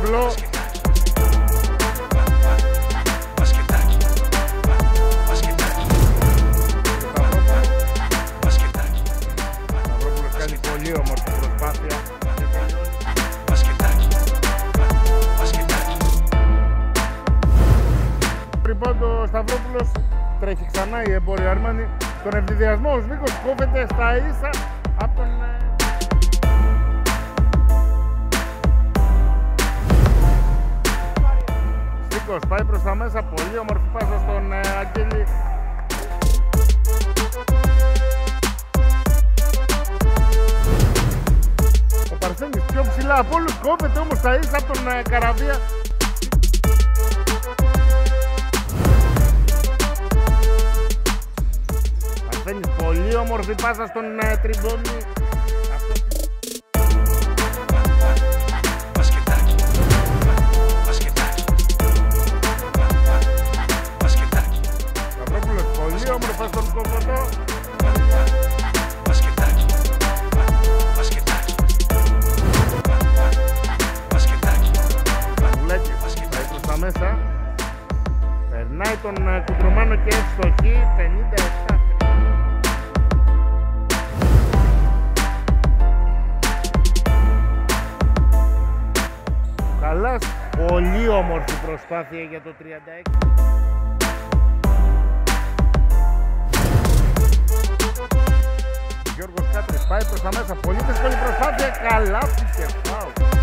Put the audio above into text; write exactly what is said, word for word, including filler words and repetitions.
Σταυρόπουλο. Σταυρόπουλος κάνει πολύ όμορφη προσπάθεια. Λοιπόν, το Σταυρόπουλος τρέχει ξανά η Εμπόριο Αρμάνι. Τον ευθυδιασμό ο Σβίκος κόβεται στα ίσα από τον... Σβίκος πάει προς τα μέσα, πολύ όμορφη πάσα στον ε, Αγγέλη. Ο Παρθένης πιο ψηλά από όλους, κόβεται όμως στα ίσα από τον ε, Καραβία. Πολύ όμορφη πάσα στον ε, Τριμπόνι. Σταυρόπουλος πολύ όμορφα στον Κόκοτο. Μουλέκης πάει προς τα μέσα. Περνάει τον ε, Κουτρομάνο και ευστοχή πενήντα επτά. Καλάς, πολύ όμορφη προσπάθεια για το τριάντα έξι. Γιώργος Κάτρης πάει προς τα μέσα, πολύ δύσκολη προσπάθεια, καλά και φάουλ.